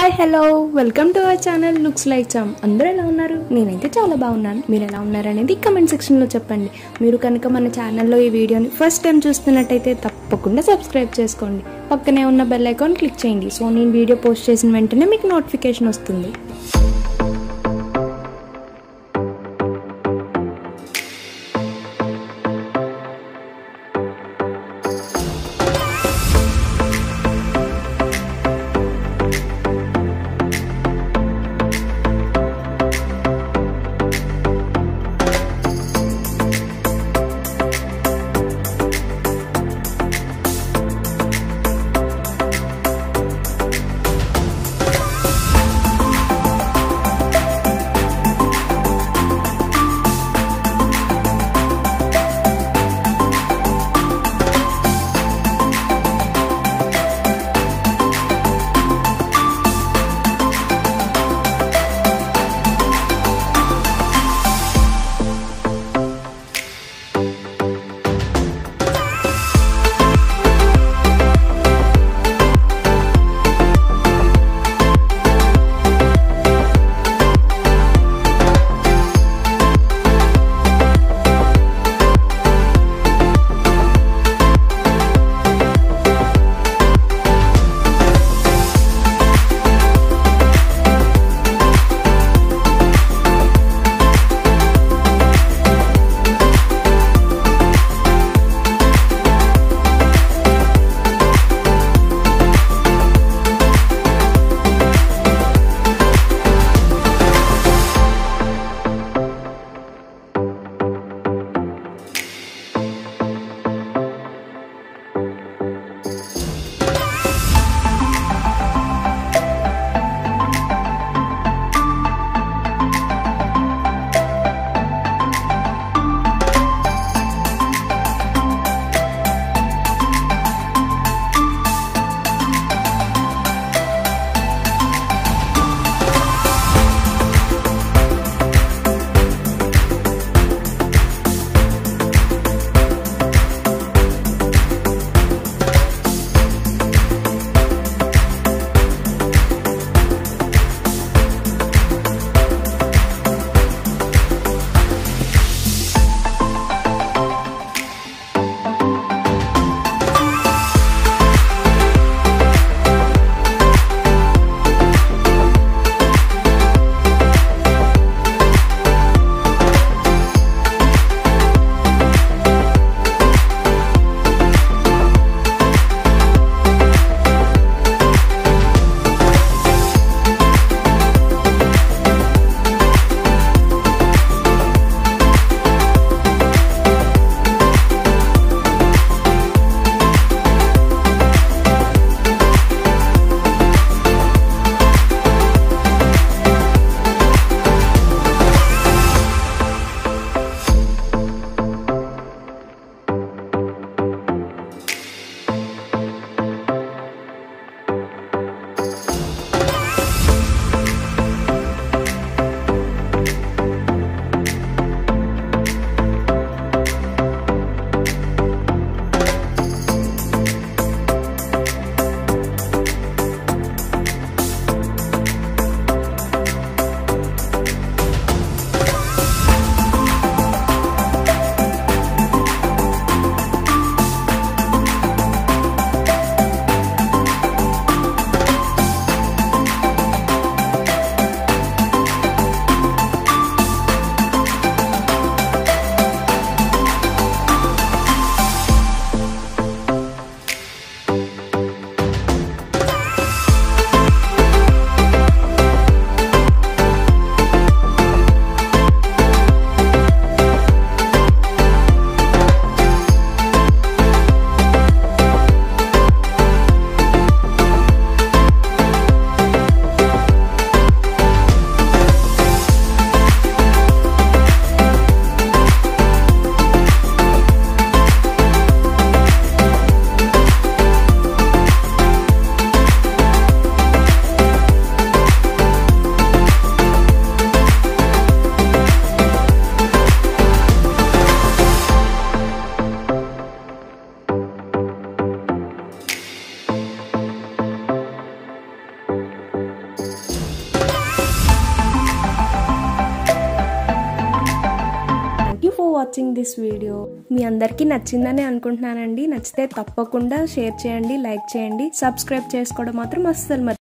Hi hello welcome to our channel looks like charm. అందరూ ఎలా ఉన్నారు? నేనైతే చాలా బాగున్నాను. మీరు ఎలా ఉన్నారు అనేది కమెంట్ సెక్షన్లో చెప్పండి. మీరు కనుక మన ఛానల్లో ఈ వీడియోని ఫస్ట్ టైం చూస్తున్నట్టయితే తప్పకుండా సబ్స్క్రైబ్ చేసుకోండి. పక్కనే ఉన్న బెల్ ఐకాన్ క్లిక్ చేయండి. సో నేను వీడియో పోస్ట్ చేసిన వెంటనే మీకు నోటిఫికేషన్ వస్తుంది. Watching this video. మీ అందరికీ నచ్చిందని అనుకుంటున్నానండి. నచ్చితే తప్పకుండా షేర్ చేయండి, లైక్ చేయండి, సబ్స్క్రైబ్ చేసుకోవడం మాత్రం అస్సలు